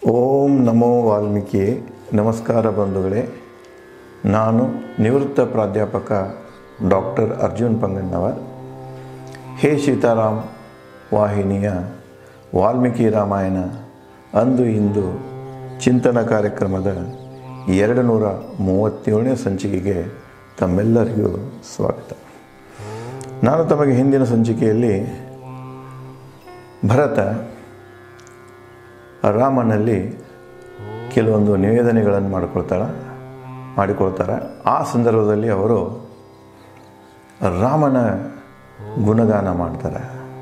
ಓಂ ನಮೋ ವಾಲ್ಮೀಕಿ. ನಮಸ್ಕಾರ ಬಂಧುಗಳೇ. ನಾನು ನಿವೃತ್ತ ಪ್ರಾಧ್ಯಾಪಕ ಡಾಕ್ಟರ್ ಅರ್ಜುನ್ ಪಂಗಣ್ಣವರ್. ಹೇ ಸೀತಾರಾಮ್ ವಾಹಿನಿಯ ವಾಲ್ಮೀಕಿ ರಾಮಾಯಣ ಅಂದು ಇಂದು ಚಿಂತನ ಕಾರ್ಯಕ್ರಮದ 237ನೇ ಸಂಚಿಕೆಗೆ ತಮ್ಮೆಲ್ಲರಿಗೂ ಸ್ವಾಗತ. ನಾನು ತಮಗೆ ಹಿಂದಿನ ಸಂಚಿಕೆಯಲ್ಲಿ ಭರತ ರಾಮನಲ್ಲಿ ಕೆಲವೊಂದು ನಿವೇದನೆಗಳನ್ನು ಮಾಡಿಕೊಳ್ತಾರೆ. ಆ ಸಂದರ್ಭದಲ್ಲಿ ಅವರು ರಾಮನ ಗುಣಗಾನ ಮಾಡ್ತಾರೆ.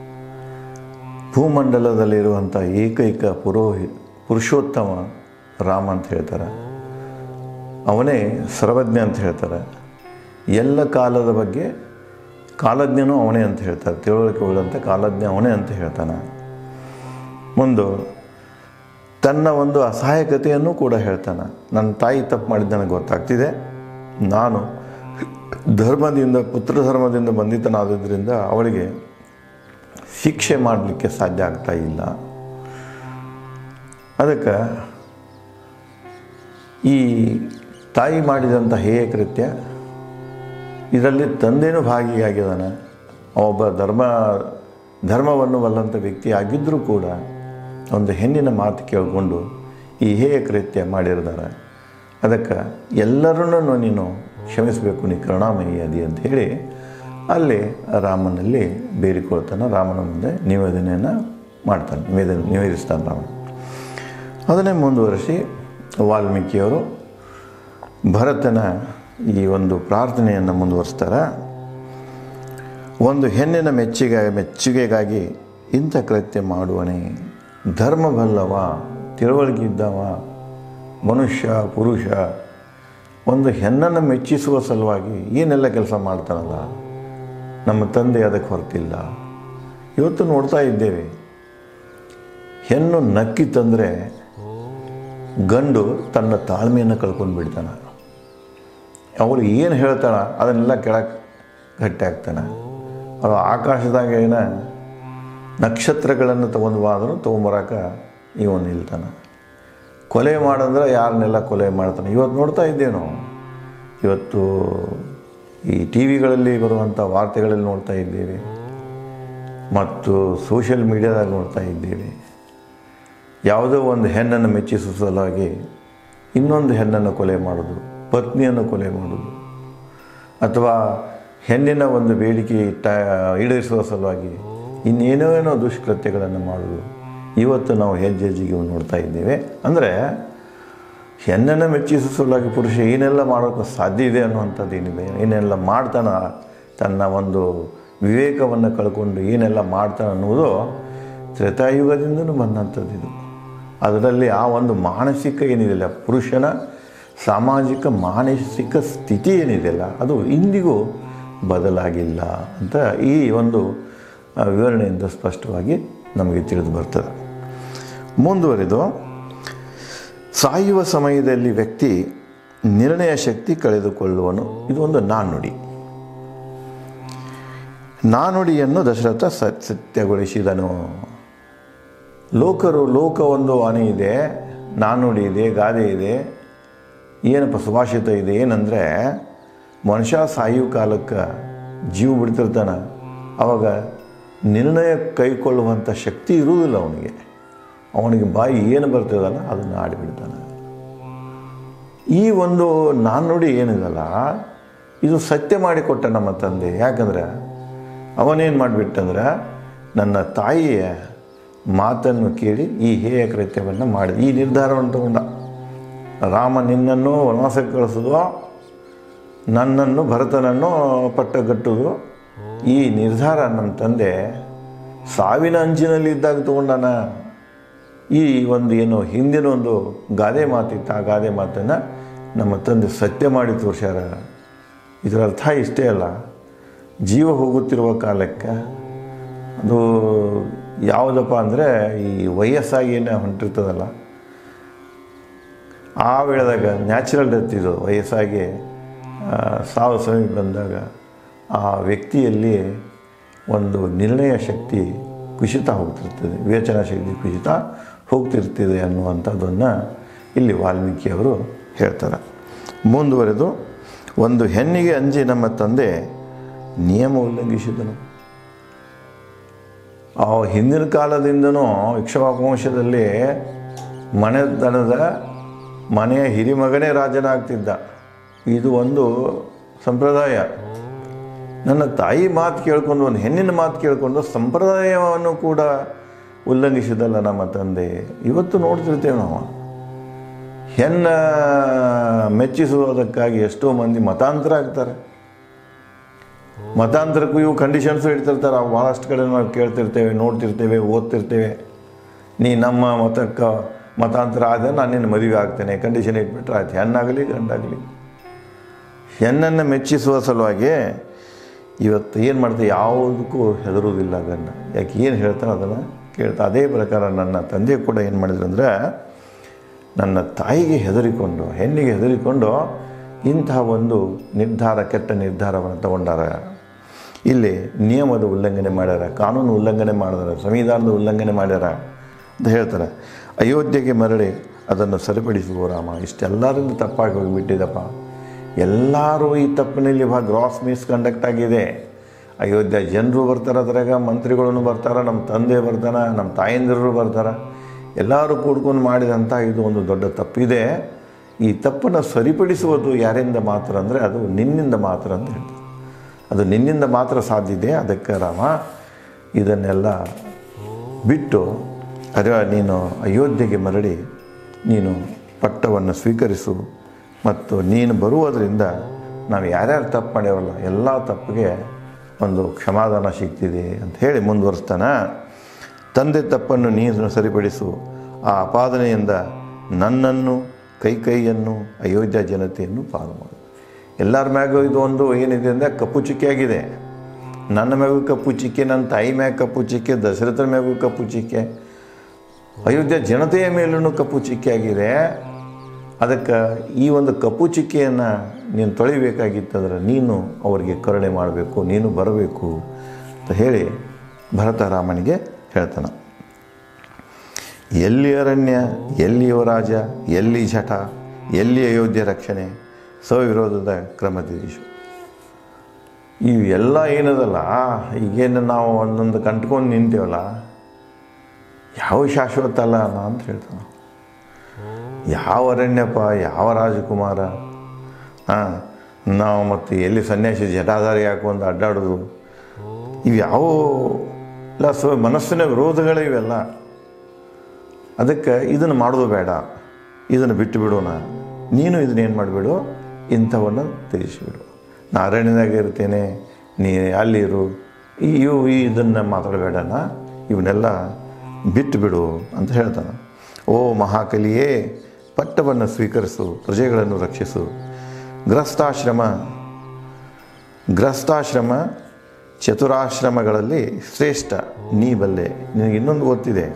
ಭೂಮಂಡಲದಲ್ಲಿರುವಂಥ ಏಕೈಕ ಪುರುಷೋತ್ತಮ ರಾಮ ಅಂತ ಹೇಳ್ತಾರೆ. ಅವನೇ ಸರ್ವಜ್ಞ ಅಂತ ಹೇಳ್ತಾರೆ. ಎಲ್ಲ ಕಾಲದ ಬಗ್ಗೆ ಕಾಲಜ್ಞನೂ ಅವನೇ ಅಂತ ಹೇಳ್ತಾರೆ. ತಿಳುವಳಿಕೆ ಉಳ್ಳಂಥ ಕಾಲಜ್ಞ ಅವನೇ ಅಂತ ಹೇಳ್ತಾನೆ. ಮುಂದೆ ತನ್ನ ಒಂದು ಅಸಹಾಯಕತೆಯನ್ನು ಕೂಡ ಹೇಳ್ತಾನೆ. ನನ್ನ ತಾಯಿ ತಪ್ಪು ಮಾಡಿದ್ದು ನನಗೆ ಗೊತ್ತಾಗ್ತಿದೆ. ನಾನು ಪುತ್ರ ಧರ್ಮದಿಂದ ಬಂಧಿತನಾದ್ದರಿಂದ ಅವಳಿಗೆ ಶಿಕ್ಷೆ ಮಾಡಲಿಕ್ಕೆ ಸಾಧ್ಯ ಆಗ್ತಾ ಇಲ್ಲ. ಅದಕ್ಕೆ ಈ ತಾಯಿ ಮಾಡಿದಂಥ ಹೇಯ ಕೃತ್ಯ ಇದರಲ್ಲಿ ತಂದೆನೂ ಭಾಗಿಯಾಗಿದ್ದಾನೆ. ಒಬ್ಬ ಧರ್ಮವನ್ನು ಬಲ್ಲಂಥ ವ್ಯಕ್ತಿ ಆಗಿದ್ದರೂ ಕೂಡ ಒಂದು ಹೆಣ್ಣಿನ ಮಾತು ಕೇಳಿಕೊಂಡು ಈ ಹೇಯ ಕೃತ್ಯ ಮಾಡಿರ್ತಾರೆ. ಅದಕ್ಕೆ ಎಲ್ಲರನ್ನೂ ನೀನು ಕ್ಷಮಿಸಬೇಕು, ನೀ ಕರುಣಾಮಯಿ ಅದಿ ಅಂತ ಹೇಳಿ ಅಲ್ಲಿ ರಾಮನಲ್ಲಿ ಬೇಡಿಕೊಳ್ತಾನೆ. ರಾಮನ ಮುಂದೆ ನಿವೇದನೆಯನ್ನು ಮಾಡ್ತಾನೆ, ನಿವೇದಿಸ್ತಾನೆ ರಾಮ. ಅದನ್ನೇ ಮುಂದುವರಿಸಿ ವಾಲ್ಮೀಕಿಯವರು ಭರತನ ಈ ಒಂದು ಪ್ರಾರ್ಥನೆಯನ್ನು ಮುಂದುವರಿಸ್ತಾರೆ. ಒಂದು ಹೆಣ್ಣಿನ ಮೆಚ್ಚುಗೆಗಾಗಿ ಇಂಥ ಕೃತ್ಯ ಮಾಡುವನೇ, ಧರ್ಮ ಬಲ್ಲವ, ತಿಳುವಳಿಕೆ ಇದ್ದವ, ಮನುಷ್ಯ ಪುರುಷ, ಒಂದು ಹೆಣ್ಣನ್ನು ಮೆಚ್ಚಿಸುವ ಸಲುವಾಗಿ ಏನೆಲ್ಲ ಕೆಲಸ ಮಾಡ್ತಾನಲ್ಲ. ನಮ್ಮ ತಂದೆ ಅದಕ್ಕೆ ಹೊರತಿಲ್ಲ. ಇವತ್ತು ನೋಡ್ತಾ ಇದ್ದೇವೆ, ಹೆಣ್ಣು ನಕ್ಕಿತ್ತಂದರೆ ಗಂಡು ತನ್ನ ತಾಳ್ಮೆಯನ್ನು ಕಳ್ಕೊಂಡು ಬಿಡ್ತಾನೆ. ಅವಳು ಏನು ಹೇಳ್ತಾಳೆ ಅದನ್ನೆಲ್ಲ ಕೆಳಗೆ ಗಟ್ಟಿ ಆಗ್ತಾನೆ. ಅವಳು ಆಕಾಶದಾಗ ನಕ್ಷತ್ರಗಳನ್ನು ತೊಗೊಂಬರಾಕ ಇವನು ನಿಲ್ತಾನೆ. ಕೊಲೆ ಮಾಡಂದ್ರೆ ಯಾರನ್ನೆಲ್ಲ ಕೊಲೆ ಮಾಡ್ತಾನೆ. ಇವತ್ತು ನೋಡ್ತಾ ಇದ್ದೇನು, ಇವತ್ತು ಈ ಟಿ ವಿಗಳಲ್ಲಿ ಬರುವಂಥ ವಾರ್ತೆಗಳಲ್ಲಿ ನೋಡ್ತಾ ಇದ್ದೇವೆ ಮತ್ತು ಸೋಷಿಯಲ್ ಮೀಡಿಯಾದಾಗ ನೋಡ್ತಾ ಇದ್ದೇವೆ. ಯಾವುದೋ ಒಂದು ಹೆಣ್ಣನ್ನು ಮೆಚ್ಚಿಸುವ ಸಲುವಾಗಿ ಇನ್ನೊಂದು ಹೆಣ್ಣನ್ನು ಕೊಲೆ ಮಾಡೋದು, ಪತ್ನಿಯನ್ನು ಕೊಲೆ ಮಾಡೋದು, ಅಥವಾ ಹೆಣ್ಣಿನ ಒಂದು ಬೇಡಿಕೆ ಈಡೇರಿಸುವ ಸಲುವಾಗಿ ಇನ್ನೇನೋ ದುಷ್ಕೃತ್ಯಗಳನ್ನು ಮಾಡೋದು ಇವತ್ತು ನಾವು ಹೆಜ್ಜೆಗೆ ನೋಡ್ತಾ ಇದ್ದೇವೆ. ಅಂದರೆ ಹೆಣ್ಣನ್ನು ಮೆಚ್ಚಿಸುವ ಸಲುವಾಗಿ ಪುರುಷ ಏನೆಲ್ಲ ಮಾಡೋಕ್ಕೆ ಸಾಧ್ಯ ಇದೆ ಅನ್ನುವಂಥದ್ದು ಏನಿದೆ, ಏನೆಲ್ಲ ಮಾಡ್ತಾನೆ, ತನ್ನ ಒಂದು ವಿವೇಕವನ್ನು ಕಳ್ಕೊಂಡು ಏನೆಲ್ಲ ಮಾಡ್ತಾನೆ ಅನ್ನೋದು ತ್ರೇತಾಯುಗದಿಂದಲೂ ಬಂದಂಥದ್ದು. ಇದು ಅದರಲ್ಲಿ ಆ ಒಂದು ಮಾನಸಿಕ ಏನಿದೆಯಲ್ಲ, ಪುರುಷನ ಸಾಮಾಜಿಕ ಮಾನಸಿಕ ಸ್ಥಿತಿ ಏನಿದೆಯಲ್ಲ, ಅದು ಇಂದಿಗೂ ಬದಲಾಗಿಲ್ಲ ಅಂತ ಈ ಒಂದು ವಿವರಣೆಯಿಂದ ಸ್ಪಷ್ಟವಾಗಿ ನಮಗೆ ತಿಳಿದು ಬರ್ತದೆ. ಮುಂದುವರಿದು, ಸಾಯುವ ಸಮಯದಲ್ಲಿ ವ್ಯಕ್ತಿ ನಿರ್ಣಯ ಶಕ್ತಿ ಕಳೆದುಕೊಳ್ಳುವನು. ಇದು ಒಂದು ನಾನುಡಿಯನ್ನು ದಶರಥ ಸತ್ಯಗೊಳಿಸಿದನು. ಲೋಕ ಒಂದು ಆನೆ ಇದೆ, ನಾನುಡಿ ಇದೆ, ಗಾದೆ ಇದೆ, ಏನಪ್ಪ ಸುಭಾಷಿತ ಇದೆ. ಏನಂದರೆ ಮನುಷ್ಯ ಸಾಯುವ ಕಾಲಕ್ಕೆ ಜೀವ ಬಿಡ್ತಿರ್ತಾನೆ, ಆವಾಗ ನಿರ್ಣಯ ಕೈಗೊಳ್ಳುವಂಥ ಶಕ್ತಿ ಇರುವುದಿಲ್ಲ ಅವನಿಗೆ ಬಾಯಿ ಏನು ಬರ್ತದಲ್ಲ ಅದನ್ನು ಆಡಿಬಿಡ್ತಾನೆ. ಈ ಒಂದು ನಾನುಡಿ ಏನಿದಲ್ಲ, ಇದು ಸತ್ಯ ಮಾಡಿಕೊಟ್ಟ ನಮ್ಮ ತಂದೆ. ಯಾಕಂದ್ರೆ ಅವನೇನು ಮಾಡಿಬಿಟ್ಟಂದ್ರೆ ನನ್ನ ತಾಯಿಯ ಮಾತನ್ನು ಕೇಳಿ ಈ ಹೇಯ ಕೃತ್ಯವನ್ನು ಮಾಡಿದ, ಈ ನಿರ್ಧಾರವನ್ನು ತಗೊಂಡ. ರಾಮ ನಿನ್ನನ್ನು ವನವಾಸಕ್ಕೆ ಕಳಿಸೋದು, ನನ್ನನ್ನು ಭರತನನ್ನು ಪಟ್ಟಗಟ್ಟುವುದು, ಈ ನಿರ್ಧಾರ ನಮ್ಮ ತಂದೆ ಸಾವಿನ ಅಂಚಿನಲ್ಲಿ ಇದ್ದಾಗ ತಗೊಂಡಾನ. ಈ ಒಂದು ಏನು ಹಿಂದಿನ ಒಂದು ಗಾದೆ ಮಾತಿತ್ತು, ಆ ಗಾದೆ ಮಾತನ್ನು ನಮ್ಮ ತಂದೆ ಸತ್ಯ ಮಾಡಿ ತೋರ್ಸ್ಯಾರ. ಇದರ ಅರ್ಥ ಇಷ್ಟೇ ಅಲ್ಲ, ಜೀವ ಹೋಗುತ್ತಿರುವ ಕಾಲಕ್ಕೆ ಅದು ಯಾವುದಪ್ಪ ಅಂದರೆ ಈ ವಯಸ್ಸಾಗಿ ಏನು ಹೊಂಟಿರ್ತದಲ್ಲ, ಆ ವೇಳೆದಾಗ ನ್ಯಾಚುರಲ್ ಡೆತ್, ಇದು ವಯಸ್ಸಾಗಿ ಸಾವು ಸಮೀಪ ಬಂದಾಗ ಆ ವ್ಯಕ್ತಿಯಲ್ಲಿ ಒಂದು ನಿರ್ಣಯ ಶಕ್ತಿ ಕುಸಿತ ಹೋಗ್ತಿರ್ತದೆ, ವಿವೇಚನಾ ಶಕ್ತಿ ಕುಸಿತ ಹೋಗ್ತಿರ್ತಿದೆ ಅನ್ನುವಂಥದ್ದನ್ನು ಇಲ್ಲಿ ವಾಲ್ಮೀಕಿಯವರು ಹೇಳ್ತಾರೆ. ಮುಂದುವರೆದು, ಒಂದು ಹೆಣ್ಣಿಗೆ ಅಂಜಿ ನಮ್ಮ ತಂದೆ ನಿಯಮ ಉಲ್ಲಂಘಿಸಿದನು. ಆ ಹಿಂದಿನ ಕಾಲದಿಂದನೂ ಇಕ್ಷ್ವಾಕು ವಂಶದಲ್ಲಿ ಮನೆಯ ಹಿರಿಮಗನೇ ರಾಜನಾಗ್ತಿದ್ದ. ಇದು ಒಂದು ಸಂಪ್ರದಾಯ. ನನ್ನ ತಾಯಿ ಮಾತು ಕೇಳಿಕೊಂಡು, ಒಂದು ಹೆಣ್ಣಿನ ಮಾತು ಕೇಳಿಕೊಂಡು ಸಂಪ್ರದಾಯವನ್ನು ಕೂಡ ಉಲ್ಲಂಘಿಸಿದಲ್ಲ ನಮ್ಮ ತಂದೆ. ಇವತ್ತು ನೋಡ್ತಿರ್ತೇವೆ ನಾವು, ಹೆಣ್ಣ ಮೆಚ್ಚಿಸುವುದಕ್ಕಾಗಿ ಎಷ್ಟೋ ಮಂದಿ ಮತಾಂತರ ಆಗ್ತಾರೆ. ಮತಾಂತರಕ್ಕೂ ಇವು ಕಂಡೀಷನ್ಸು ಇಡ್ತಿರ್ತಾರೆ. ಭಾಳಷ್ಟು ಕಡೆ ನಾವು ಕೇಳ್ತಿರ್ತೇವೆ, ನೋಡ್ತಿರ್ತೇವೆ, ಓದ್ತಿರ್ತೇವೆ. ನೀ ನಮ್ಮ ಮತಕ್ಕೆ ಮತಾಂತರ ಆದರೆ ನಾನು ನಿನ್ನ ಮದುವೆ ಆಗ್ತೇನೆ ಕಂಡೀಷನ್ ಇಟ್ಬಿಟ್ರೆ ಆಯ್ತು. ಹೆಣ್ಣಾಗಲಿ ಗಂಡಾಗಲಿ. ಹೆಣ್ಣನ್ನು ಮೆಚ್ಚಿಸುವ ಸಲುವಾಗಿ ಇವತ್ತು ಏನು ಮಾಡ್ತೀವಿ, ಯಾವುದಕ್ಕೂ ಹೆದರುವುದಿಲ್ಲ ಗಂಡ. ಯಾಕೆ ಏನು ಹೇಳ್ತಾನೆ ಅದನ್ನು ಕೇಳ್ತಾ. ಅದೇ ಪ್ರಕಾರ ನನ್ನ ತಂದೆ ಕೂಡ ಏನು ಮಾಡಿದ್ರು ಅಂದರೆ, ನನ್ನ ತಾಯಿಗೆ ಹೆದರಿಕೊಂಡು, ಹೆಣ್ಣಿಗೆ ಹೆದರಿಕೊಂಡು ಇಂತಹ ಒಂದು ಕೆಟ್ಟ ನಿರ್ಧಾರವನ್ನು ತಗೊಂಡಾರ. ಇಲ್ಲಿ ನಿಯಮದ ಉಲ್ಲಂಘನೆ ಮಾಡ್ಯಾರ, ಕಾನೂನು ಉಲ್ಲಂಘನೆ ಮಾಡಿದಾರೆ, ಸಂವಿಧಾನದ ಉಲ್ಲಂಘನೆ ಮಾಡ್ಯಾರ ಅಂತ ಹೇಳ್ತಾರೆ. ಅಯೋಧ್ಯೆಗೆ ಮರಳಿ ಅದನ್ನು ಸರಿಪಡಿಸುವ ರಾಮ. ಇಷ್ಟೆಲ್ಲರಿಂದ ತಪ್ಪಾಗಿ ಹೋಗಿಬಿಟ್ಟಿದಪ್ಪ. ಎಲ್ಲರೂ ಈ ತಪ್ಪಿನಲ್ಲಿ ಗ್ರಾಸ್ ಮಿಸ್ಕಂಡಕ್ಟ್ ಆಗಿದೆ. ಅಯೋಧ್ಯೆ ಜನರು ಬರ್ತಾರೆ, ಅದ್ರಾಗ ಮಂತ್ರಿಗಳನ್ನು ಬರ್ತಾರೆ, ನಮ್ಮ ತಂದೆ ಬರ್ತಾನೆ, ನಮ್ಮ ತಾಯಂದಿರು ಬರ್ತಾರೆ. ಎಲ್ಲರೂ ಕೂಡ್ಕೊಂಡು ಮಾಡಿದಂಥ ಇದು ಒಂದು ದೊಡ್ಡ ತಪ್ಪಿದೆ. ಈ ತಪ್ಪನ್ನು ಸರಿಪಡಿಸುವುದು ಯಾರಿಂದ ಮಾತ್ರ ಅಂದರೆ ಅದು ನಿನ್ನಿಂದ ಮಾತ್ರ ಅಂತ ಹೇಳ್ತಾರೆ. ಅದು ನಿನ್ನಿಂದ ಮಾತ್ರ ಸಾಧ್ಯ ಇದೆ. ಅದಕ್ಕೆ ರಾಮ ಇದನ್ನೆಲ್ಲ ಬಿಟ್ಟು ನೀನು ಅಯೋಧ್ಯೆಗೆ ಮರಳಿ ನೀನು ಪಟ್ಟವನ್ನು ಸ್ವೀಕರಿಸು, ಮತ್ತು ನೀನು ಬರುವುದರಿಂದ ನಾವು ಯಾರ್ಯಾರು ತಪ್ಪು ಮಾಡ್ಯಾವಲ್ಲ ಎಲ್ಲ ತಪ್ಪಿಗೆ ಒಂದು ಕ್ಷಮಾದಾನ ಸಿಗ್ತಿದೆ ಅಂತ ಹೇಳಿ ಮುಂದುವರಿಸ್ತಾನೆ. ತಂದೆ ತಪ್ಪನ್ನು ನೀನು ಸರಿಪಡಿಸು, ಆ ಅಪಾದನೆಯಿಂದ ನನ್ನನ್ನು ಕೈಯನ್ನು ಅಯೋಧ್ಯ ಜನತೆಯನ್ನು ಪಾಲು ಮಾಡು. ಎಲ್ಲರ ಮ್ಯಾಗೂ ಇದು ಒಂದು ಏನಿದೆ ಅಂದರೆ ಕಪ್ಪು ಚಿಕ್ಕೆ ಆಗಿದೆ. ನನ್ನ ಮ್ಯಾಗೂ ಕಪ್ಪು ಚಿಕ್ಕೆ, ನನ್ನ ತಾಯಿ ಮ್ಯಾಗ ಕಪ್ಪು ಚಿಕ್ಕೆ, ದಶರಥನ ಮ್ಯಾಗೂ ಕಪ್ಪು ಚಿಕ್ಕೆ, ಅಯೋಧ್ಯ ಜನತೆಯ ಮೇಲೂ ಕಪ್ಪು ಚಿಕ್ಕೆ ಆಗಿದೆ. ಅದಕ್ಕೆ ಈ ಒಂದು ಕಪ್ಪು ಚಿಕ್ಕೆಯನ್ನು ನೀನು ತೊಳಿಬೇಕಾಗಿತ್ತಂದ್ರೆ ನೀನು ಅವರಿಗೆ ಕರುಣೆ ಮಾಡಬೇಕು, ನೀನು ಬರಬೇಕು ಅಂತ ಹೇಳಿ ಭರತ ರಾಮನಿಗೆ ಹೇಳ್ತಾನೆ. ಎಲ್ಲಿ ಅರಣ್ಯ, ಎಲ್ಲಿ ಯುವರಾಜ, ಎಲ್ಲಿ ಜಟ, ಎಲ್ಲಿ ಅಯೋಧ್ಯೆ ರಕ್ಷಣೆ, ಸವಿರೋಧದ ಕ್ರಮದಿರಿಸು. ಇವೆಲ್ಲ ಏನದಲ್ಲ, ಈಗೇನು ನಾವು ಒಂದೊಂದು ಕಂಟ್ಕೊಂಡು ನಿಂತೇವಲ್ಲ, ಯಾವ ಶಾಶ್ವತ ಅಲ್ಲ ಅಂತ ಹೇಳ್ತಾನೆ. ಯಾವ ಅರಣ್ಯಪ್ಪ, ಯಾವ ರಾಜಕುಮಾರ, ನಾವು ಮತ್ತು ಎಲ್ಲಿ ಸನ್ಯಾಸಿ ಜಟಾಧಾರಿ ಹಾಕೊಂಡು ಅಡ್ಡಾಡೋದು, ಇವು ಯಾವ ಮನಸ್ಸಿನ ವಿರೋಧಗಳೇ ಇವೆಲ್ಲ. ಅದಕ್ಕೆ ಇದನ್ನು ಮಾಡೋದು ಬೇಡ, ಇದನ್ನು ಬಿಟ್ಟು ಬಿಡೋಣ. ನೀನು ಇದನ್ನೇನು ಮಾಡಿಬಿಡು, ಇಂಥವನ್ನು ತ್ಯಜಿಸಿಬಿಡು. ನಾ ಅರಣ್ಯದಾಗ ಇರ್ತೇನೆ, ನೀ ಅಲ್ಲಿರು, ಇದನ್ನು ಮಾತಾಡಬೇಡಣ, ಇವನ್ನೆಲ್ಲ ಬಿಟ್ಟು ಬಿಡು ಅಂತ ಹೇಳ್ತಾನೆ. ಓ ಮಹಾಕಲಿಯೇ, ಪಟ್ಟವನ್ನು ಸ್ವೀಕರಿಸು, ಪ್ರಜೆಗಳನ್ನು ರಕ್ಷಿಸು. ಗ್ರಸ್ತಾಶ್ರಮ ಚತುರಾಶ್ರಮಗಳಲ್ಲಿ ಶ್ರೇಷ್ಠ ನೀ ಬಲ್ಲೆ. ನಿನಗೆ ಇನ್ನೊಂದು ಗೊತ್ತಿದೆ.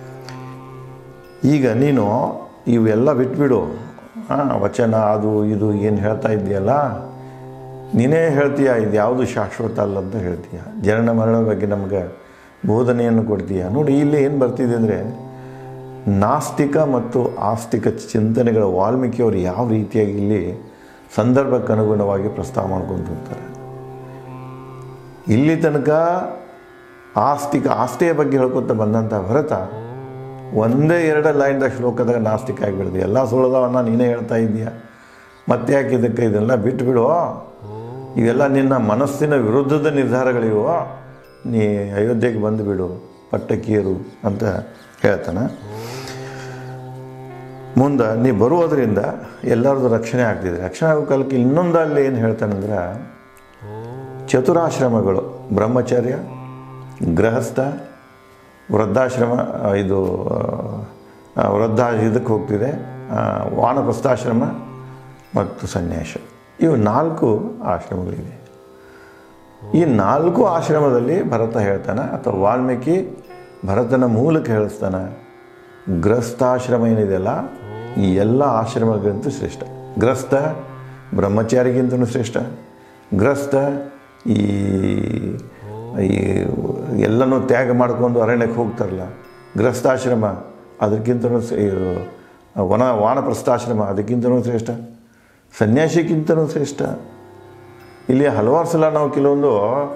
ಈಗ ನೀನು ಇವೆಲ್ಲ ಬಿಟ್ಬಿಡು. ವಚನ ಅದು ಇದು ಏನು ಹೇಳ್ತಾ ಇದ್ದೀಯಲ್ಲ, ನೀನೇ ಹೇಳ್ತೀಯ ಇದು ಯಾವುದು ಶಾಶ್ವತ ಅಲ್ಲ ಅಂತ ಹೇಳ್ತೀಯ. ಜನನ ಮರಣ ಬಗ್ಗೆ ನಮಗೆ ಬೋಧನೆಯನ್ನು ಕೊಡ್ತೀಯ. ನೋಡಿ ಇಲ್ಲಿ ಏನು ಬರ್ತಿದೆ ಅಂದರೆ, ನಾಸ್ತಿಕ ಮತ್ತು ಆಸ್ತಿಕ ಚಿಂತನೆಗಳ ವಾಲ್ಮೀಕಿಯವರು ಯಾವ ರೀತಿಯಾಗಿ ಇಲ್ಲಿ ಸಂದರ್ಭಕ್ಕೆ ಅನುಗುಣವಾಗಿ ಪ್ರಸ್ತಾವ ಮಾಡ್ಕೊಂಡು ಹೋಗ್ತಾರೆ. ಇಲ್ಲಿ ತನಕ ಆಸ್ತಿಯ ಬಗ್ಗೆ ಹೇಳ್ಕೊತ ಬಂದಂಥ ಭರತ ಒಂದೇ ಎರಡು ಲೈನ್ದಾಗ ಶ್ಲೋಕದಾಗ ನಾಸ್ತಿಕ ಆಗಿಬಿಡ್ದು. ಎಲ್ಲ ಸುಳ್ಳದವನ್ನ ನೀನೇ ಹೇಳ್ತಾ ಇದ್ದೀಯ, ಮತ್ತೆ ಯಾಕೆ ಇದಕ್ಕೆ ಇದೆಲ್ಲ ಬಿಟ್ಟುಬಿಡು, ಇವೆಲ್ಲ ನಿನ್ನ ಮನಸ್ಸಿನ ವಿರುದ್ಧದ ನಿರ್ಧಾರಗಳಿವು, ನೀ ಅಯೋಧ್ಯೆಗೆ ಬಂದುಬಿಡು, ಪಟ್ಟಕ್ಕೇರು ಅಂತ ಹೇಳ್ತಾನೆ. ಮುಂದೆ ನೀ ಬರುವುದರಿಂದ ಎಲ್ಲರದ್ದು ರಕ್ಷಣೆ ಆಗ್ತಿದೆ. ರಕ್ಷಣೆ ಆಗೋ ಕಾಲಕ್ಕೆ ಇನ್ನೊಂದು ಅಲ್ಲಿ ಏನು ಹೇಳ್ತಾನಂದ್ರೆ, ಚತುರಾಶ್ರಮಗಳು, ಬ್ರಹ್ಮಚರ್ಯ, ಗೃಹಸ್ಥ, ವೃದ್ಧಾಶ್ರಮ, ಇದು ಇದಕ್ಕೆ ಹೋಗ್ತಿದೆ, ವಾನಪ್ರಸ್ಥಾಶ್ರಮ ಮತ್ತು ಸನ್ಯಾಸ. ಇವು 4 ಆಶ್ರಮಗಳಿವೆ. ಈ 4 ಆಶ್ರಮದಲ್ಲಿ ಭರತ ಹೇಳ್ತಾನೆ, ಅಥವಾ ವಾಲ್ಮೀಕಿ ಭರತನ ಮೂಲಕ ಹೇಳಿಸ್ತಾನೆ, ಗೃಹಸ್ಥಾಶ್ರಮ ಏನಿದೆಯಲ್ಲ ಈ ಎಲ್ಲ ಆಶ್ರಮಗಳಿಗಿಂತ ಶ್ರೇಷ್ಠ. ಗೃಹಸ್ಥ ಬ್ರಹ್ಮಚಾರಿಗಿಂತಲೂ ಶ್ರೇಷ್ಠ. ಗೃಹಸ್ಥ ಈ ಎಲ್ಲನೂ ತ್ಯಾಗ ಮಾಡಿಕೊಂಡು ಅರಣ್ಯಕ್ಕೆ ಹೋಗ್ತಾರಲ್ಲ, ಗೃಹಸ್ಥಾಶ್ರಮ ಅದಕ್ಕಿಂತಲೂ ವಾನಪ್ರಸ್ಥಾಶ್ರಮ ಅದಕ್ಕಿಂತಲೂ ಶ್ರೇಷ್ಠ, ಸನ್ಯಾಸಿಗಿಂತಲೂ ಶ್ರೇಷ್ಠ. ಇಲ್ಲಿ ಹಲವಾರು ಸಲ ನಾವು ಕೆಲವೊಂದು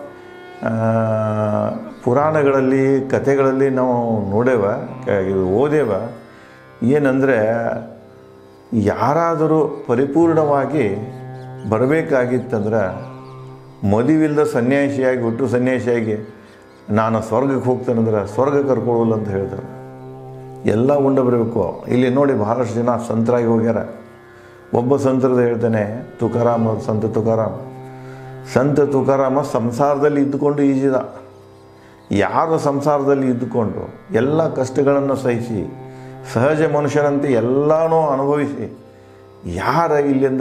ಪುರಾಣಗಳಲ್ಲಿ ಕಥೆಗಳಲ್ಲಿ ನಾವು ನೋಡೇವ, ಓದೇವ. ಏನಂದರೆ ಯಾರಾದರೂ ಪರಿಪೂರ್ಣವಾಗಿ ಬರಬೇಕಾಗಿತ್ತಂದ್ರೆ ಮದುವಿಲ್ಲದ ಸನ್ಯಾಸಿಯಾಗಿ ಹುಟ್ಟು ಸನ್ಯಾಸಿಯಾಗಿ ನಾನು ಸ್ವರ್ಗಕ್ಕೆ ಹೋಗ್ತೇನೆಂದ್ರೆ ಸ್ವರ್ಗ ಕರ್ಕೊಳ್ಳಲ್ಲ ಅಂತ ಹೇಳ್ತಾರೆ. ಎಲ್ಲ ಉಂಡ ಬರಬೇಕು. ಇಲ್ಲಿ ನೋಡಿ ಬಹಳಷ್ಟು ಜನ ಸಂತರಾಗಿ ಹೋಗ್ಯಾರ. ಒಬ್ಬ ಸಂತರದ ಹೇಳ್ತಾನೆ, ಸಂತ ತುಕಾರಾಮ ಸಂಸಾರದಲ್ಲಿ ಇದ್ದುಕೊಂಡು ಈಜಿದ. ಯಾರು ಸಂಸಾರದಲ್ಲಿ ಇದ್ದುಕೊಂಡು ಎಲ್ಲ ಕಷ್ಟಗಳನ್ನು ಸಹಿಸಿ ಸಹಜ ಮನುಷ್ಯನಂತೆ ಎಲ್ಲನೂ ಅನುಭವಿಸಿ ಯಾರ ಇಲ್ಲಿಂದ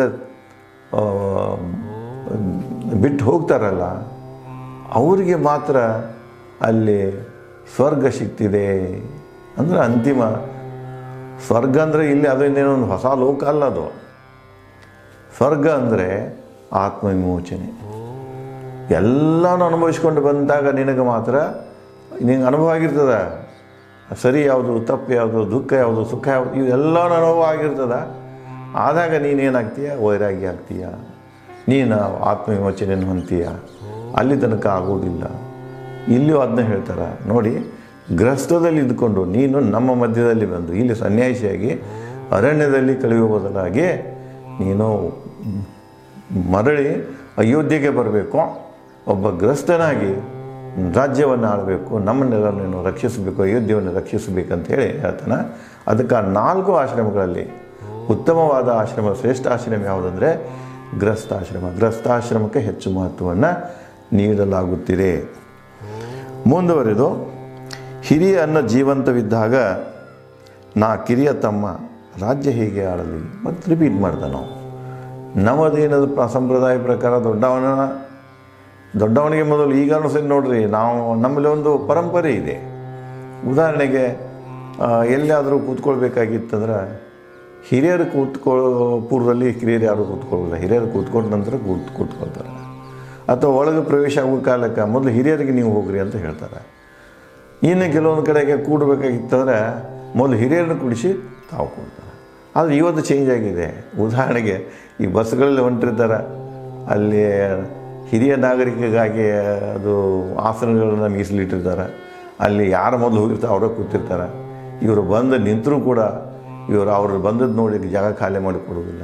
ಬಿಟ್ಟು ಹೋಗ್ತಾರಲ್ಲ ಅವರಿಗೆ ಮಾತ್ರ ಅಲ್ಲಿ ಸ್ವರ್ಗ ಸಿಗ್ತಿದೆ. ಅಂದರೆ ಅಂತಿಮ ಸ್ವರ್ಗ ಅಂದರೆ ಇಲ್ಲಿ ಅದನ್ನೇನೊಂದು ಹೊಸ ಲೋಕ ಅಲ್ಲ. ಅದು ಸ್ವರ್ಗ ಅಂದರೆ ಆತ್ಮವಿಮೋಚನೆ. ಎಲ್ಲನೂ ಅನುಭವಿಸ್ಕೊಂಡು ಬಂದಾಗ ನಿನಗೆ ಮಾತ್ರ ನಿನಗೆ ಅನುಭವ ಆಗಿರ್ತದೆ. ಸರಿ ಯಾವುದು, ತಪ್ಪು ಯಾವುದು, ದುಃಖ ಯಾವುದು, ಸುಖ ಯಾವುದು, ಇವೆಲ್ಲನೂ ಅನುಭವ ಆಗಿರ್ತದೆ. ಆದಾಗ ನೀನೇನಾಗ್ತೀಯ? ವೈರಾಗ್ಯ ಆಗ್ತೀಯ, ನೀನು ಆತ್ಮವಿಮೋಚನೆಯನ್ನು ಹೊಂತೀಯ. ಅಲ್ಲಿ ತನಕ ಆಗೋದಿಲ್ಲ. ಇಲ್ಲಿಯೂ ಅದನ್ನ ಹೇಳ್ತಾರೆ ನೋಡಿ. ಗೃಹಸ್ಥದಲ್ಲಿ ಇದ್ದುಕೊಂಡು ನೀನು ನಮ್ಮ ಮಧ್ಯದಲ್ಲಿ ಬಂದು ಇಲ್ಲಿ ಸನ್ಯಾಸಿಯಾಗಿ ಅರಣ್ಯದಲ್ಲಿ ಕಳೆಯುವ ಬದಲಾಗಿ ನೀನು ಮರಳಿ ಅಯೋಧ್ಯೆಗೆ ಬರಬೇಕು. ಒಬ್ಬ ಗೃಹಸ್ಥನಾಗಿ ರಾಜ್ಯವನ್ನು ಆಳಬೇಕು, ನಮ್ಮನ್ನೆಲ್ಲ ನೀನು ರಕ್ಷಿಸಬೇಕು, ಅಯೋಧ್ಯೆಯನ್ನು ರಕ್ಷಿಸಬೇಕಂತ ಹೇಳಿ ಹೇಳ್ತಾನೆ. ಅದಕ್ಕೆ 4 ಆಶ್ರಮಗಳಲ್ಲಿ ಉತ್ತಮವಾದ ಆಶ್ರಮ, ಶ್ರೇಷ್ಠ ಆಶ್ರಮ ಯಾವುದಂದರೆ ಗೃಹಸ್ಥಾಶ್ರಮ. ಗೃಹಸ್ಥಾಶ್ರಮಕ್ಕೆ ಹೆಚ್ಚು ಮಹತ್ವವನ್ನು ನೀಡಲಾಗುತ್ತಿದೆ. ಮುಂದುವರೆದು, ಹಿರಿಯ ಅನ್ನ ಜೀವಂತವಿದ್ದಾಗ ನಾ ಕಿರಿಯ ತಮ್ಮ ರಾಜ್ಯ ಹೇಗೆ ಆಳಲಿ. ಮತ್ತು ರಿಪೀಟ್ ಮಾಡ್ತಾನೆ ನಾವು. ನಮ್ಮದೇನದು ಸಂಪ್ರದಾಯ ಪ್ರಕಾರ ದೊಡ್ಡವನಿಗೆ ಮೊದಲು ಈಗಲೂ ಸರಿ ನೋಡ್ರಿ, ನಾವು ನಮ್ಮಲ್ಲಿ ಒಂದು ಪರಂಪರೆ ಇದೆ. ಉದಾಹರಣೆಗೆ ಎಲ್ಲಿಯಾದರೂ ಕೂತ್ಕೊಳ್ಬೇಕಾಗಿತ್ತಂದ್ರೆ ಹಿರಿಯರು ಪೂರ್ವದಲ್ಲಿ ಕಿರಿಯರು ಯಾರು ಕೂತ್ಕೊಳ್ಳೋಲ್ಲ. ಹಿರಿಯರು ಕೂತ್ಕೊಂಡ ನಂತರ ಕೂತ್ಕೊಳ್ತಾರೆ. ಅಥವಾ ಒಳಗೆ ಪ್ರವೇಶ ಆಗೋ ಕಾಲಕ್ಕೆ ಮೊದಲು ಹಿರಿಯರಿಗೆ ನೀವು ಹೋಗ್ರಿ ಅಂತ ಹೇಳ್ತಾರೆ. ಇನ್ನು ಕೆಲವೊಂದು ಕಡೆಗೆ ಕೂಡಬೇಕಾಗಿತ್ತಂದ್ರೆ ಮೊದಲು ಹಿರಿಯರನ್ನು ಕೂಡಿಸಿ ತಾವು ಕೊಡ್ತಾರೆ. ಆದರೆ ಇವತ್ತು ಚೇಂಜ್ ಆಗಿದೆ. ಉದಾಹರಣೆಗೆ ಈ ಬಸ್ಗಳಲ್ಲಿ ಹೊಂಟಿರ್ತಾರೆ, ಅಲ್ಲಿ ಹಿರಿಯ ನಾಗರಿಕರಿಗಾಗಿ ಅದು ಆಸನಗಳನ್ನು ಮೀಸಲಿಟ್ಟಿರ್ತಾರೆ. ಅಲ್ಲಿ ಯಾರು ಮೊದಲು ಹೋಗಿರ್ತಾರೆ ಅವರೇ ಕೂತಿರ್ತಾರೆ. ಇವರು ಬಂದು ನಿಂತರೂ ಕೂಡ ಅವ್ರು ಬಂದದ್ದು ನೋಡಿ ಜಾಗ ಖಾಲಿ ಮಾಡಿ ಕೊಡೋದಿಲ್ಲ.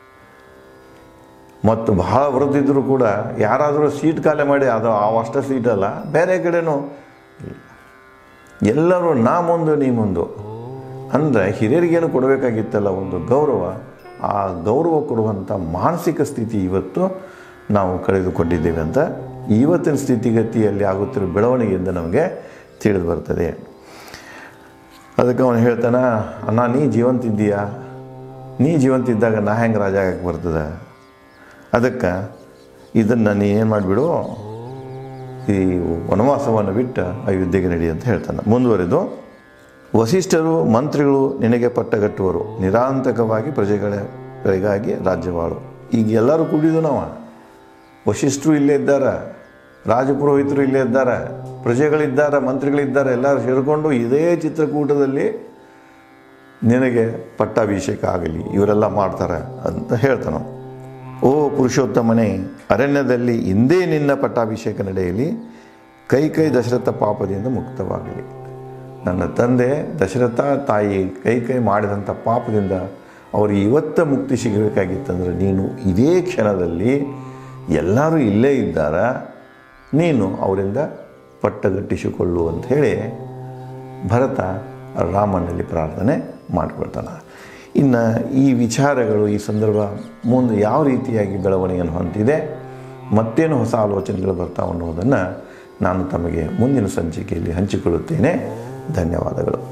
ಮತ್ತು ಬಹಳ ವೃದ್ಧಿದ್ದರೂ ಕೂಡ ಯಾರಾದರೂ ಸೀಟ್ ಖಾಲಿ ಮಾಡಿ ಅದು ಅಷ್ಟೇ ಸೀಟಲ್ಲ, ಬೇರೆ ಕಡೆನೂ ಎಲ್ಲರೂ ನಾ ಮುಂದು ನೀ ಮುಂದು ಅಂದರೆ ಹಿರಿಯರಿಗೇನು ಕೊಡಬೇಕಾಗಿತ್ತಲ್ಲ ಒಂದು ಗೌರವ, ಆ ಗೌರವ ಕೊಡುವಂಥ ಮಾನಸಿಕ ಸ್ಥಿತಿ ಇವತ್ತು ನಾವು ಕಳೆದುಕೊಂಡಿದ್ದೇವೆ ಅಂತ ಇವತ್ತಿನ ಸ್ಥಿತಿಗತಿಯಲ್ಲಿ ಆಗುತ್ತಿರೋ ಬೆಳವಣಿಗೆಯಿಂದ ನಮಗೆ ತಿಳಿದು ಬರ್ತದೆ. ಅದಕ್ಕೆ ಅವನು ಹೇಳ್ತಾನೆ, ಅಣ್ಣ ನೀ ಜೀವಂತಿದ್ದೀಯಾ, ನೀ ಜೀವಂತಿದ್ದಾಗ ನಾ ಹೆಂಗೆ ರಾಜ ಆಗಕ್ಕೆ ಬರ್ತದೆ. ಅದಕ್ಕೆ ಇದನ್ನು ನೀ ಏನು ಮಾಡಿಬಿಡು, ಈ ವನವಾಸವನ್ನು ಬಿಟ್ಟು ಅಯೋಧ್ಯೆಗೆ ನಡಿ ಅಂತ ಹೇಳ್ತಾನೆ. ಮುಂದುವರೆದು, ವಸಿಷ್ಠರು ಮಂತ್ರಿಗಳು ನಿನಗೆ ಪಟ್ಟಗಟ್ಟುವರು, ನಿರಾಂತಕವಾಗಿ ಪ್ರಜೆಗಳಿಗಾಗಿ ರಾಜ್ಯವಾಳು. ಈಗ ಎಲ್ಲರೂ ಕೂಡಿದ್ದು ನಾವು, ವಸಿಷ್ಠರು ಇಲ್ಲೇ ಇದ್ದಾರೆ, ರಾಜಪುರೋಹಿತರು ಇಲ್ಲೇ ಇದ್ದಾರೆ, ಪ್ರಜೆಗಳಿದ್ದಾರೆ, ಮಂತ್ರಿಗಳಿದ್ದಾರೆ, ಎಲ್ಲರೂ ಸೇರಿಕೊಂಡು ಇದೇ ಚಿತ್ರಕೂಟದಲ್ಲಿ ನಿನಗೆ ಪಟ್ಟಾಭಿಷೇಕ ಆಗಲಿ, ಇವರೆಲ್ಲ ಮಾಡ್ತಾರೆ ಅಂತ ಹೇಳ್ತಾನೆ. ಓ ಪುರುಷೋತ್ತಮನೇ, ಅರಣ್ಯದಲ್ಲಿ ಇಂದೇ ನಿನ್ನ ಪಟ್ಟಾಭಿಷೇಕ ನಡೆಯಲಿ, ಕೈ ದಶರಥ ಪಾಪದಿಂದ ಮುಕ್ತವಾಗಲಿ. ನನ್ನ ತಂದೆ ದಶರಥ ತಾಯಿ ಕೈ ಮಾಡಿದಂಥ ಪಾಪದಿಂದ ಅವ್ರಿಗೆ ಇವತ್ತು ಮುಕ್ತಿ ಸಿಗಬೇಕಾಗಿತ್ತಂದ್ರೆ ನೀನು ಇದೇ ಕ್ಷಣದಲ್ಲಿ ಎಲ್ಲರೂ ಇಲ್ಲೇ ಇದ್ದಾರೆ, ನೀನು ಅವರಿಂದ ಪಟ್ಟಗಟ್ಟಿಸಿಕೊಳ್ಳು ಅಂತ ಹೇಳಿ ಭರತ ರಾಮನಲ್ಲಿ ಪ್ರಾರ್ಥನೆ ಮಾಡಿಕೊಳ್ತಾನೆ. ಇನ್ನು ಈ ವಿಚಾರಗಳು, ಈ ಸಂದರ್ಭ ಮುಂದೆ ಯಾವ ರೀತಿಯಾಗಿ ಬೆಳವಣಿಗೆಯನ್ನು ಹೊಂದಿದೆ, ಮತ್ತೇನು ಹೊಸ ಆಲೋಚನೆಗಳು ಬರ್ತಾವೆ ಅನ್ನೋದನ್ನು ನಾನು ತಮಗೆ ಮುಂದಿನ ಸಂಚಿಕೆಯಲ್ಲಿ ಹಂಚಿಕೊಳ್ಳುತ್ತೇನೆ. ಧನ್ಯವಾದಗಳು.